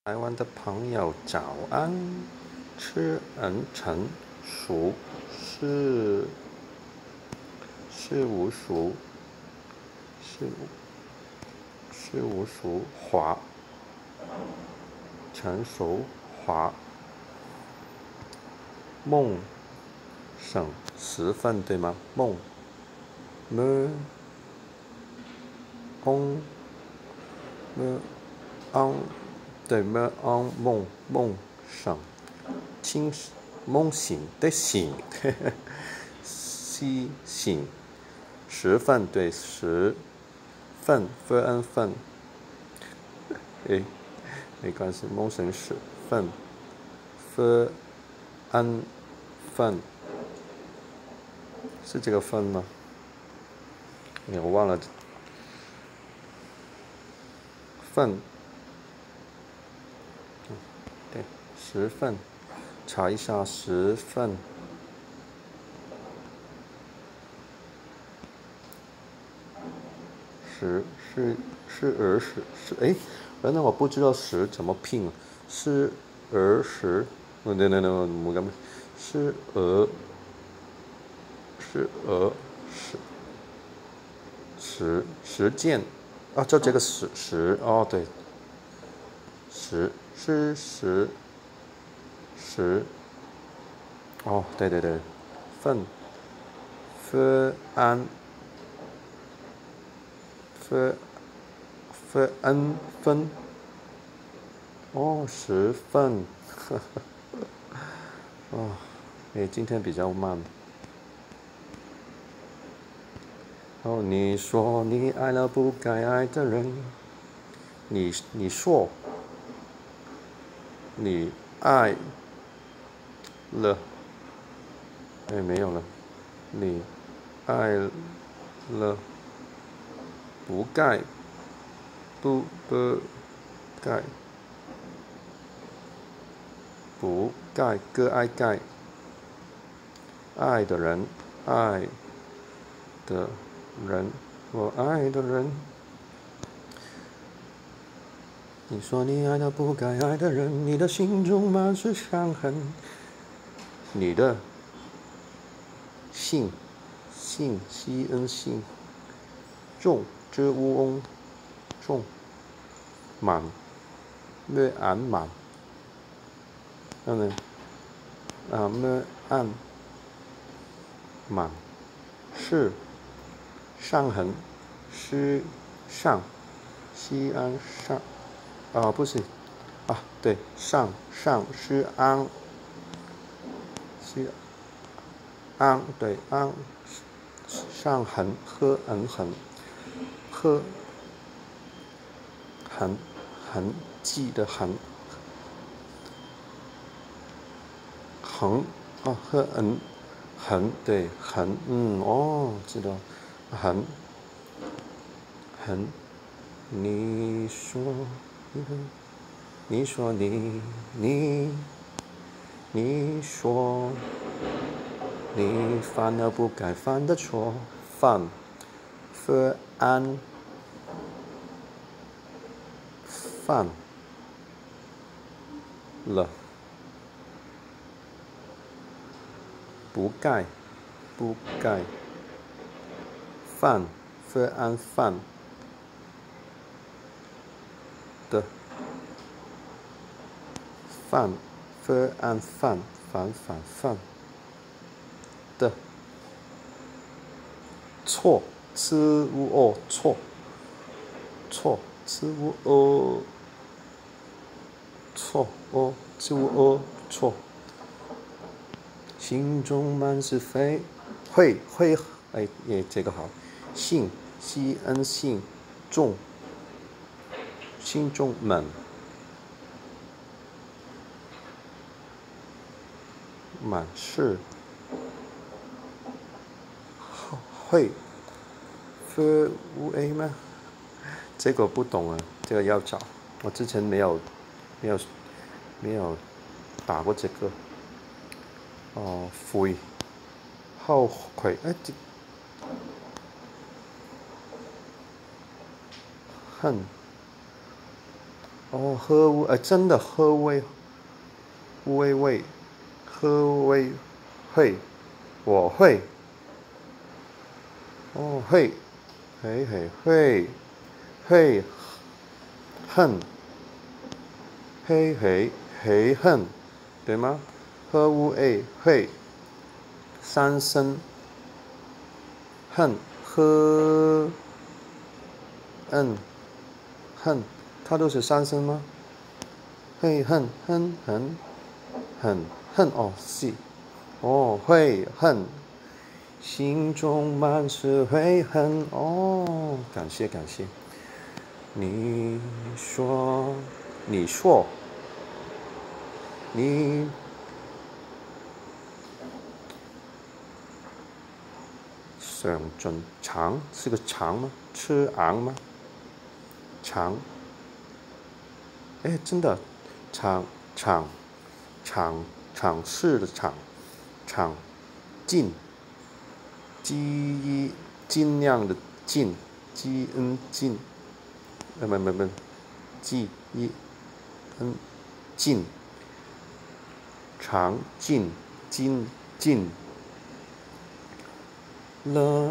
台湾的朋友早安，吃成熟是无熟，是无熟滑，成熟滑，梦省10分对吗？梦么翁么昂对么昂梦省清梦醒对醒，西醒10分对10份分，诶，没关系，梦醒10份分是这个分吗？我忘了份，对，10份，查一下10份。哎，原来我不知道10怎么拼，是10，是实践啊，就这个十哦，对，十哦，对，份安分哦10份，哦，今天比较慢。哦，你说你爱了不该爱的人，你说你爱了，没有了，你爱了不该不该不该个爱该爱的人，爱的人，我爱的人。你说你爱了不该爱的人，你的心中满是伤痕。你的信信重之乌翁重满咩俺满，咩俺满是伤痕，是上西安上不是对，上是安，是安对安，上横喝横喝痕迹的痕横喝横对横知道横你说你说你犯了不该犯的错，犯了不该犯的犯的错吃无错吃无错，心中满是非会这个好，信西恩信重心中满是会无吗？这个不懂啊，这个要找，我之前没有打过这个。悔后悔恨哦，喝乌，真的喝微，微微，喝微，会，我会，哦会，嘿嘿会，会恨，嘿嘿嘿恨，对吗？喝乌 a 会，三声恨，喝嗯恨，它都是三声吗？会恨恨恨恨恨哦，是哦会恨，心中满是悔恨哦，感谢感谢。你说，你说，你想准尝是个尝吗？吃昂吗？尝，哎，真的，尝尝尝尝试的尝，尝尽，尽量的尽，尽，不，记一尽，尝尽，尽了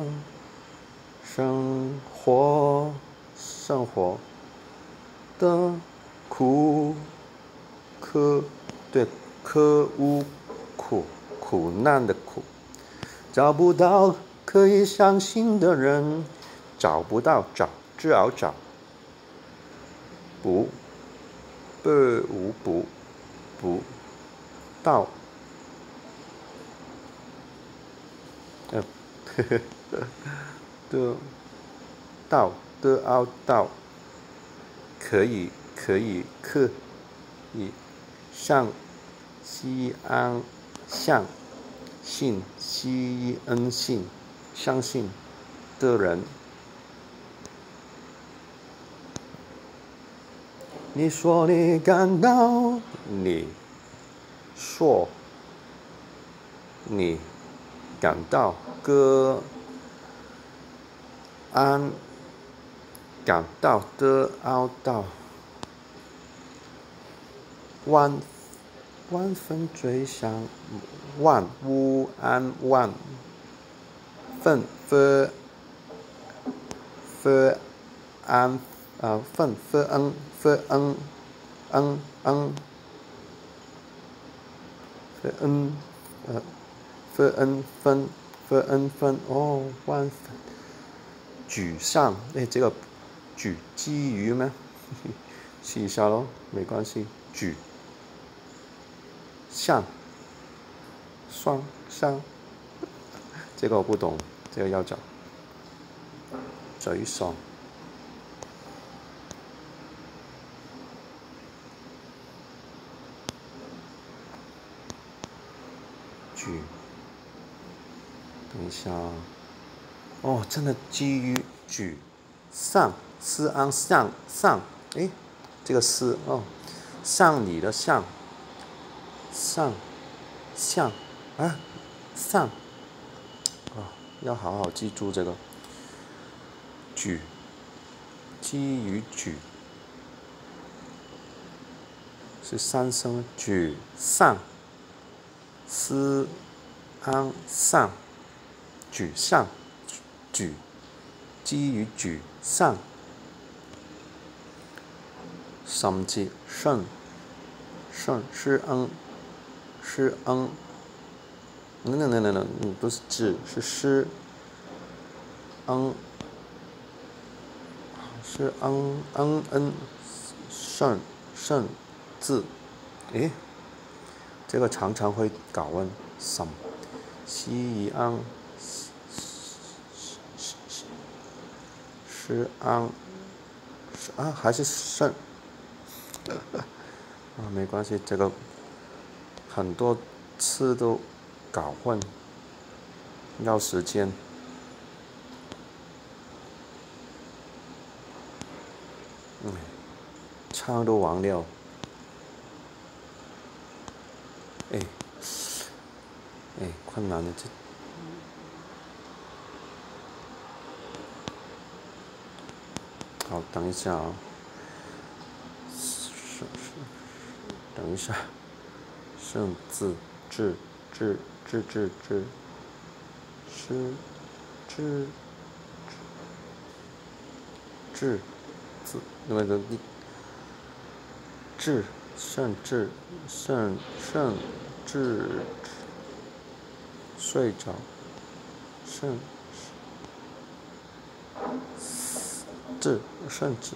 生活的苦对苦难的苦，找不到可以相信的人，找不到只好找不不到呃的到到可以向西安向相信的人，你说你感到，你说你感到个安感到的凹到万分追想万无安万分安嗯嗯嗯分哦万分沮丧，这个基于吗？试一下咯，没关系。上上，这个我不懂，这个要找。沮丧，等一下哦，真的基于丧上，这个诗哦，上你的上啊上要好好记住这个基于是三声上思安上沮丧基于丧，甚至肾是不是字是诗是肾字，这个常常会搞混，西一安是还是肾没关系，这个很多次都搞混，要时间。唱都忘了，困难的这。好，等一下啊。 等一下，胜字治治治治治，是治治字那个治胜治胜治睡着胜治胜治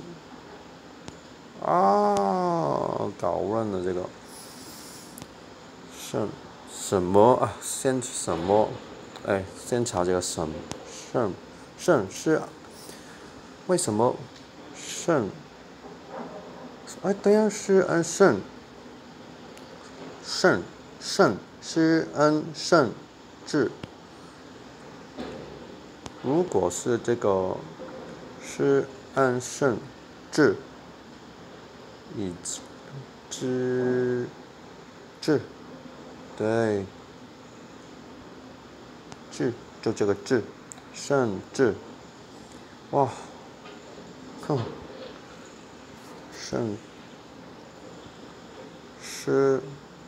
啊，搞乱了这个什么啊？先什么？哎，先查这个胜是为什么胜？哎，对呀，施恩胜施恩胜治。如果是这个施恩胜治，以治对，治就这个治胜治，哇，哼，胜施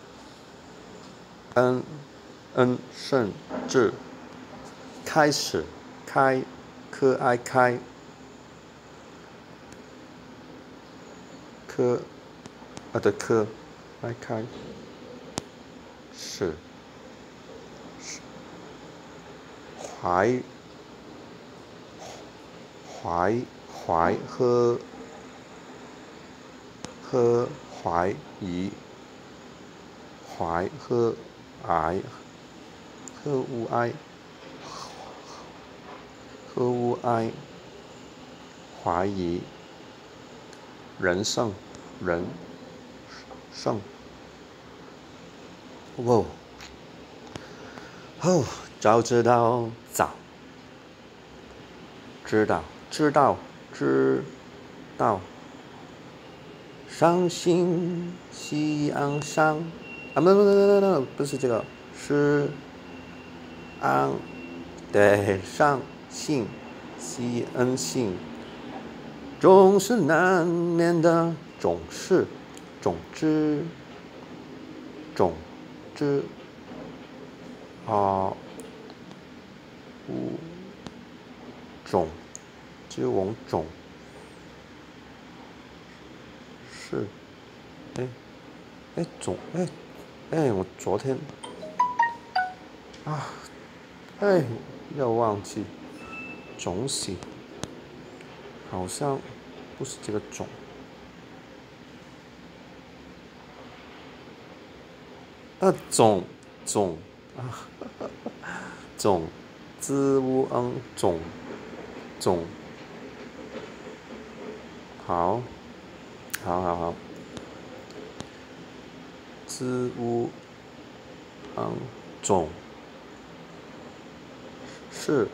恩胜治，开始开科爱开科对科爱开始怀怀疑怀和爱和无爱和无爱怀疑人胜哇哦，早知道知道伤心夕阳上啊，不是这个，是安对上信西恩信，总是难免的，总之啊之往总是我昨天啊又忘记总喜好像不是这个总总啊总之乌总好之乌总是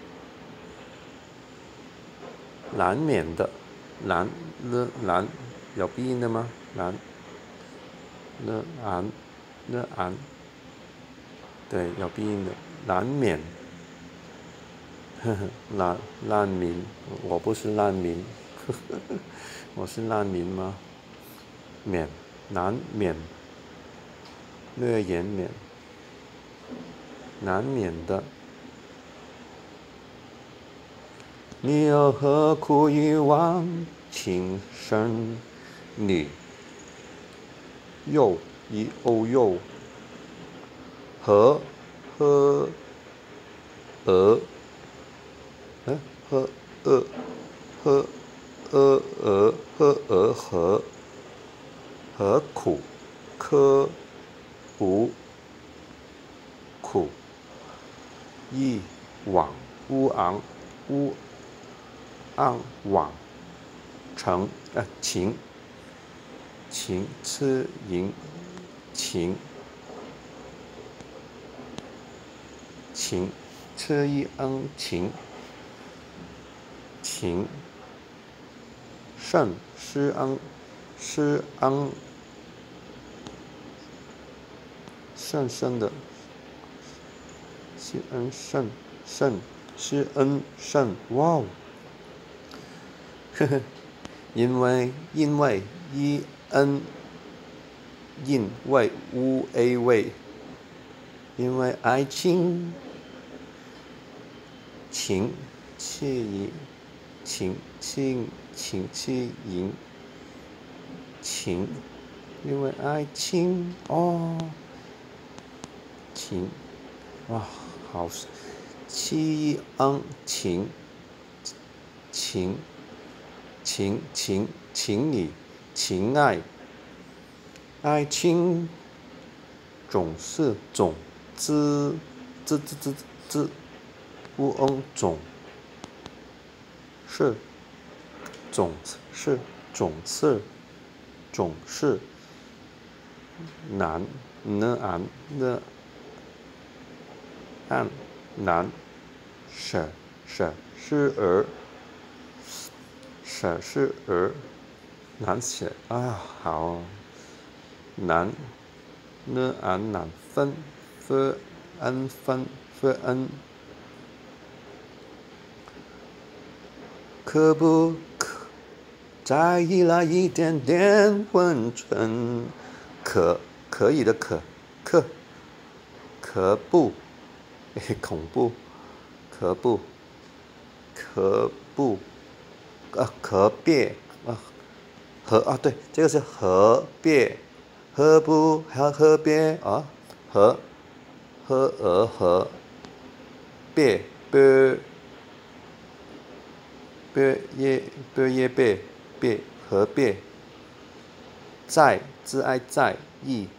难免的难有鼻音的吗？对，有鼻音的难免。难民，我不是难民，我是难民吗？难免，略言免，难免的。你又何苦一往情深？你又和何苦科无苦一往乌昂往成情痴淫情痴一情胜施恩胜的施恩胜施恩胜，哇哦，因为一恩因为无 a 为，因为爱情，情气情情情气营，情，因为爱情哦，情，哇，好，气情情情理情爱。爱情总是总之乌总是总是难难舍是难写啊，好难难分可不可再依赖一点点温存？可以的可不，恐怖，可不可别对，这个是和别，何不和别啊？和别和别在自爱在意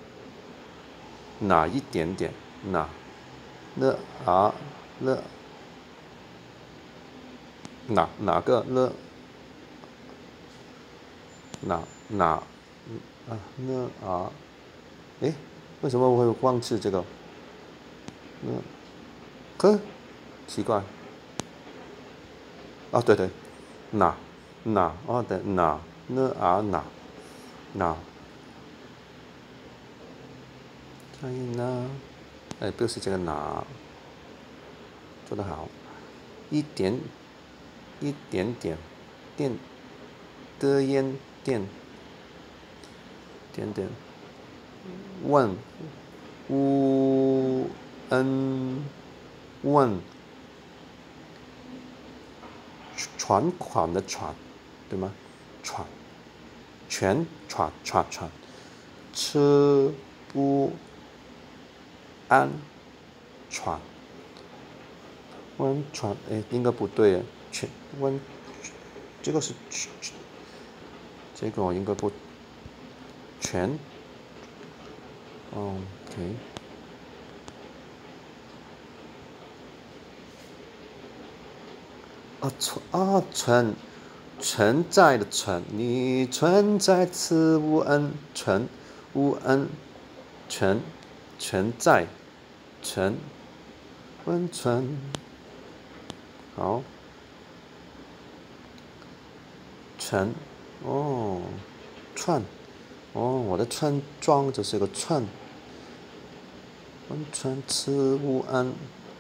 哪一点点哪哪个诶，为什么我会忘记这个？奇怪。啊，对，哪对哪，在哪？不是这个哪，做得好，一点点点的烟点问问船款的船，对吗？船吃不安船温船，应该不对，这个是这个我应该不全，OK。存在的存，你存在此无恩，存在温存，好，串，我的村庄就是个串，温存此无恩，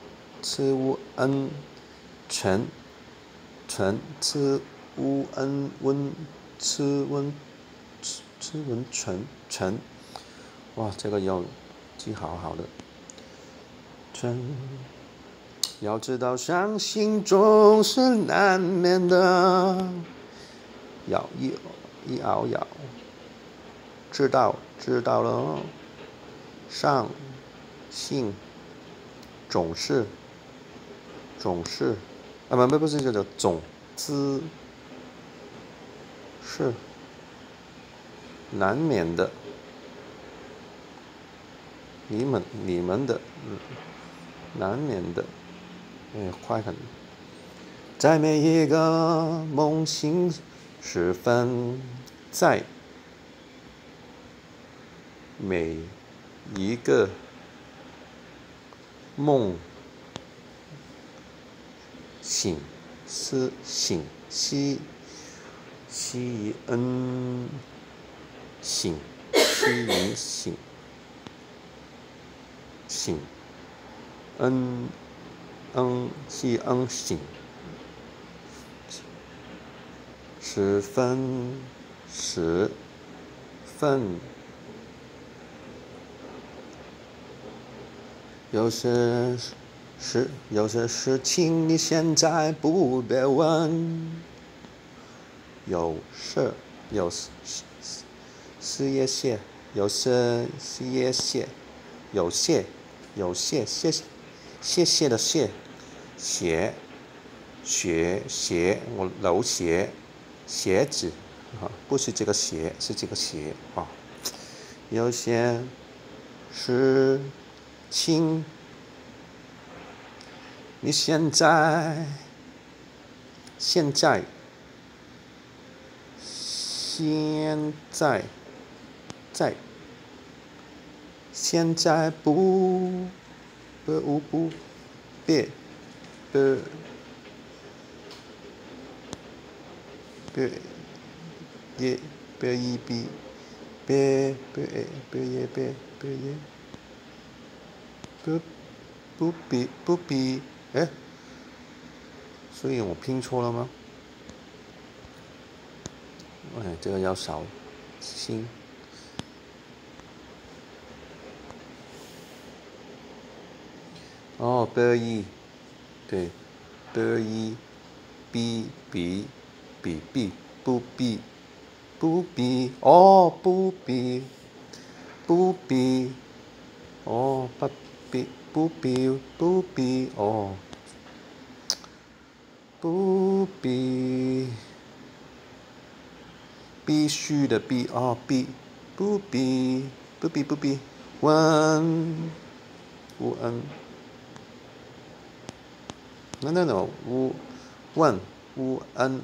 存此无恩存，哇，这个要记好好的。要知道伤心总是难免的，要一熬，知道了，伤心总是不是这个总之是难免的，你们的难免的，快很，在每一个梦醒时分，在每一个梦醒时分有些事情你现在不别问。有事也谢，有事也谢，有谢谢谢的谢，鞋我楼鞋鞋子啊，不是这个鞋，是这个鞋啊。有些事情你现在不别也别一比别不比哎，所以我拼错了吗？哎，这个要少心。哦，对，比不比哦不比哦不比哦不比必须的必哦不比问无恩。No，问无恩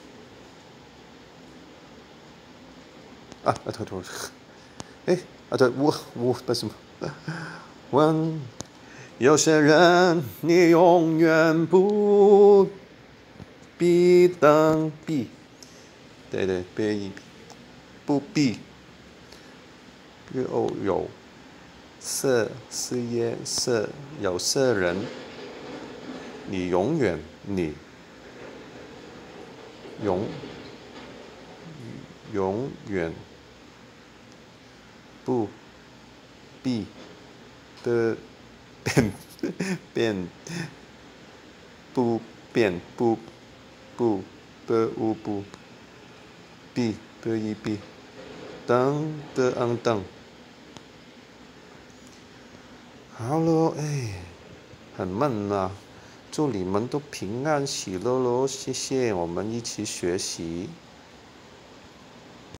啊，对，哎对，不是什么问，有些人你永远不必等对，不必有有色人，你永远不必的变不变不必等。好了，哎，很闷啊，祝你们都平安喜乐喽，谢谢，我们一起学习。